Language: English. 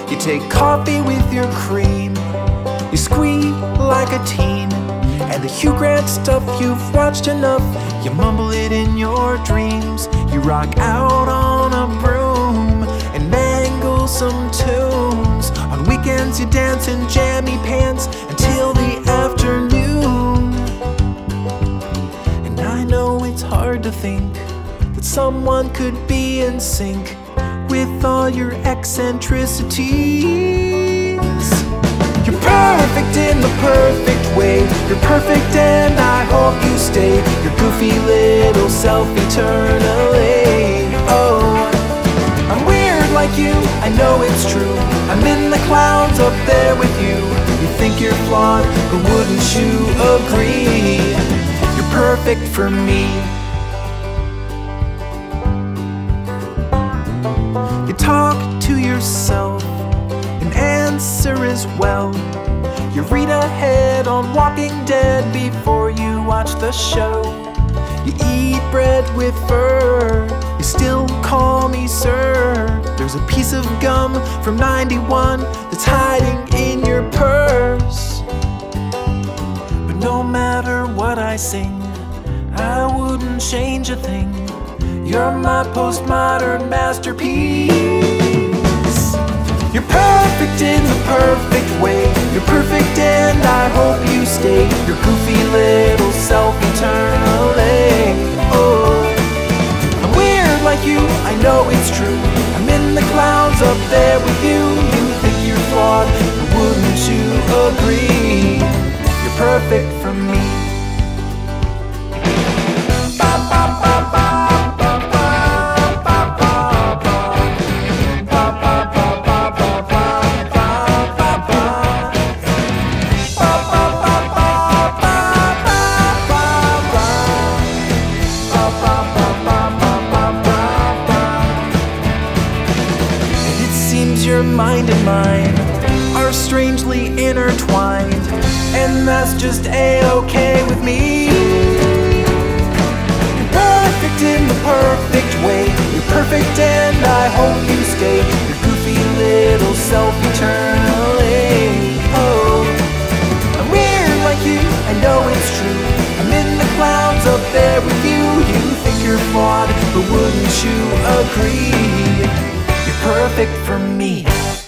You take coffee with your cream, you squeak like a teen, and the Hugh Grant stuff you've watched enough, you mumble it in your dreams. You rock out on a broom and mangle some tunes. On weekends you dance in jammy pants until the afternoon. And I know it's hard to think that someone could be in sync with all your eccentricities. You're perfect in the perfect way. You're perfect and I hope you stay. Your goofy little self eternally. Oh, I'm weird like you, I know it's true. I'm in the clouds up there with you. You think you're flawed, but wouldn't you agree? You're perfect for me. You talk to yourself and answer as well. You read ahead on Walking Dead before you watch the show. You eat bread with fur, you still call me sir. There's a piece of gum from '91 that's hiding in your purse. But no matter what I sing, I wouldn't change a thing. You're my postmodern masterpiece. You're perfect in the perfect way. You're perfect and I hope you stay. Your goofy little self eternally. Oh, I'm weird like you, I know it's true. I'm in the clouds up there with you. You think you're flawed, but wouldn't you agree? You're perfect for me. Your mind and mine are strangely intertwined, and that's just a-okay with me. You're perfect in the perfect way. You're perfect and I hope you stay. Your goofy little self eternally. Oh, I'm weird like you, I know it's true. I'm in the clouds up there with you. You think you're flawed, but wouldn't you agree? You're perfect for me.